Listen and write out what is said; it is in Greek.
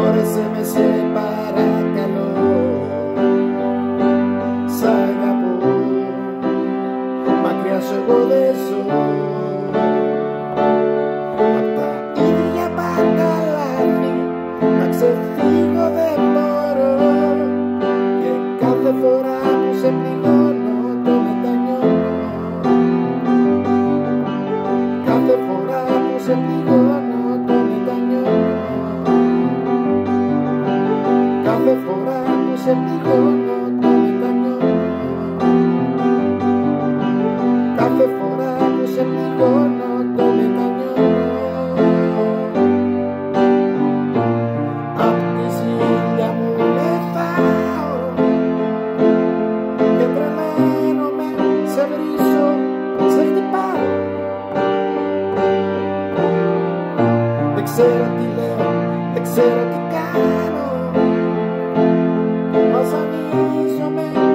χώρισε με σε παρακαλώ. Σ' αγαπώ, μακριά σου εγώ δεν ζω. Απ' τα ίδια πάντα λάθη να ξεφύγω δεν μπορώ. Και κάθε φορά που σε πληγώνω το μετανιώνω. Κάθε φορά που σε πληγώνω το μετανιώνω. Κάθε φορά που σε πληγώνω το μετανιώνω. Κάθε φορά που σε πληγώνω το μετανιώνω. Απ' τη ζήλια μου πεθάω και τρελαίνομαι, σε βρίζω, σε χτυπάω. Δεν ξέρω τι λέω, δεν ξέρω τι κάνω. Βασανίζομαι